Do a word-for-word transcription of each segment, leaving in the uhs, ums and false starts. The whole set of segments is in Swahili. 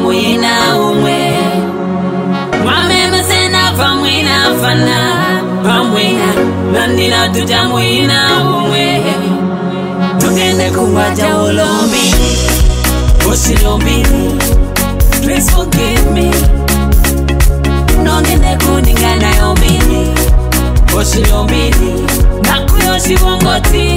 tujamuina umwe Mwameme sena famwina fana Famwina Nandina tujamuina umwe Tugende kuwaja ulombi Oshilombi Please forgive me Nongende kuningana yombili Oshilombi Nakuyo shibongoti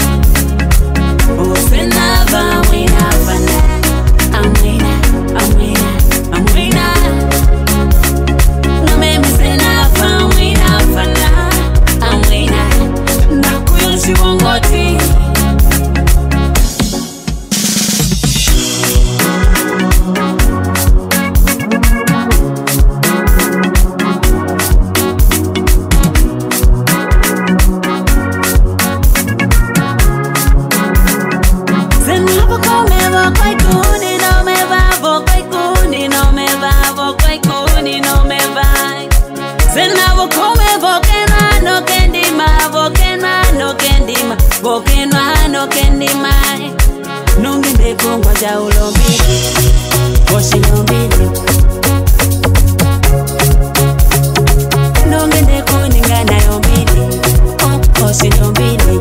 Usena famwina fana I'm winner, I'm winner, I'm winner. No me miss enough, I'm winner, fana. I'm winner. Nakuyo shibongoti. Bokenwa no kendi mai Nongende kongwa ja ulombili Oshilombili Nongende kuningana yombili Oh, oshilombili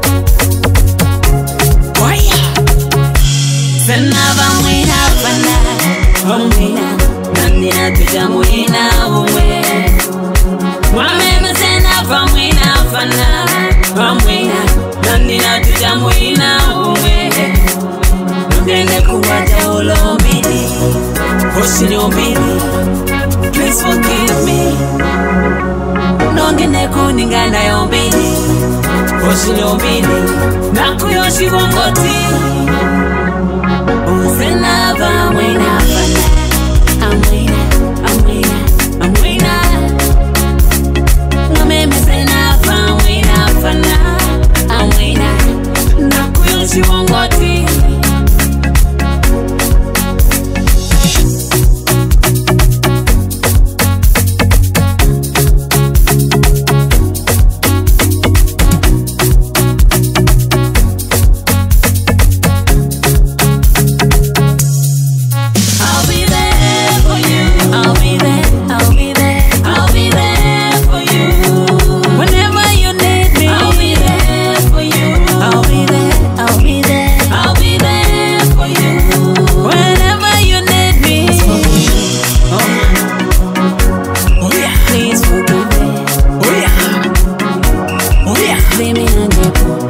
Oya Senava mwina fana Omwina Nandina tujamuina umwe Mwameme senava mwina fana Omwina Nandina tujamuina umwe Nungende kuwaja ulombili Oshilombili Please forgive me Nungende kuningana yombili Oshilombili Nakuyo shibongoti Usenava mwina fana I'm winner, I'm winner, I'm winner Nomeme senava mwina fana I'm winner, nakuyo shibongoti Dhiminandjepo